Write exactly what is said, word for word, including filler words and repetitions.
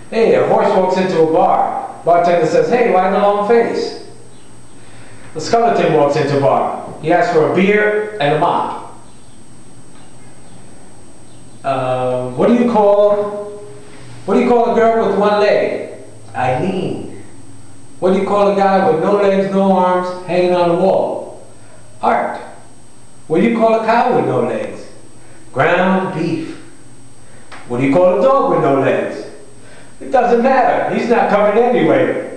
Hey, a horse walks into a bar. Bartender says, hey, why the long face? The skeleton walks into a bar. He asks for a beer and a mop. Uh, what do you call, what do you call a girl with one leg? Eileen. What do you call a guy with no legs, no arms, hanging on the wall? Art. What do you call a cow with no legs? Ground beef. What do you call a dog with no legs? It doesn't matter. He's not coming anyway.